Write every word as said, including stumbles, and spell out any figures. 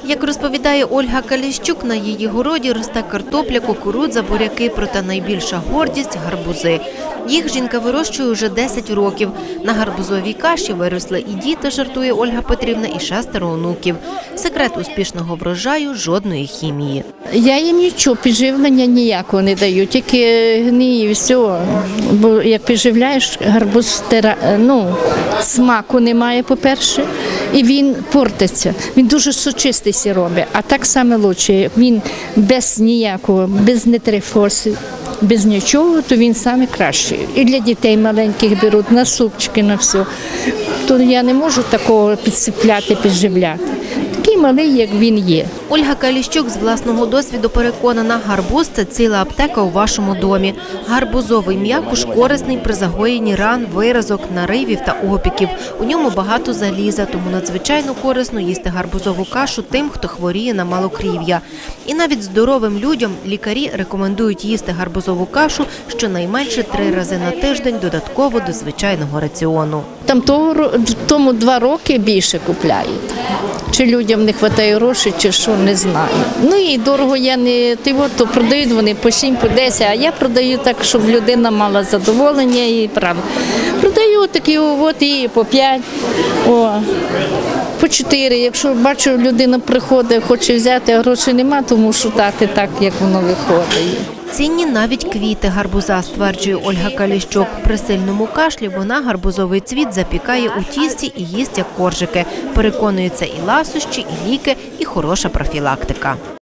Як розповідає Ольга Каліщук, на її городі росте картопля, кукурудза, буряки, проте найбільша гордість – гарбузи. Їх жінка вирощує вже десять років. На гарбузовій каші виросли і діти, жартує Ольга Петрівна, і шестеро онуків. Секрет успішного врожаю – жодної хімії. Я їм нічого, підживлення ніякого не даю, тільки гниє і все. Бо як підживляєш, гарбуз ну, смаку немає, по-перше, і він портиться. Він дуже сочистий робить, а так само краще. Він без ніякого, без нитрифоси, без нічого, то він саме кращий. І для дітей маленьких беруть на супчики, на все. То я не можу такого підсипляти, підживляти. Такий малий, як він є. Ольга Каліщук з власного досвіду переконана, гарбуз – це ціла аптека у вашому домі. Гарбузовий м'якуш корисний при загоєнні ран, виразок, наривів та опіків. У ньому багато заліза, тому надзвичайно корисно їсти гарбузову кашу тим, хто хворіє на малокрів'я. І навіть здоровим людям лікарі рекомендують їсти гарбузову кашу щонайменше три рази на тиждень додатково до звичайного раціону. Там того, тому два роки більше купляють. Чи людям не вистачає грошей, чи що, не знаю. Ну і дорого я не, ти от, то продають вони по сім, по десять, а я продаю так, щоб людина мала задоволення і правда. Продаю такі от і по п'ять, о, по чотири. Якщо бачу, людина приходить, хоче взяти, а грошей нема, тому що дати так, як воно виходить. Цінні навіть квіти гарбуза, стверджує Ольга Каліщук. При сильному кашлі вона гарбузовий цвіт запікає у тісті і їсть як коржики. Переконується, і ласощі, і ліки, і хороша профілактика.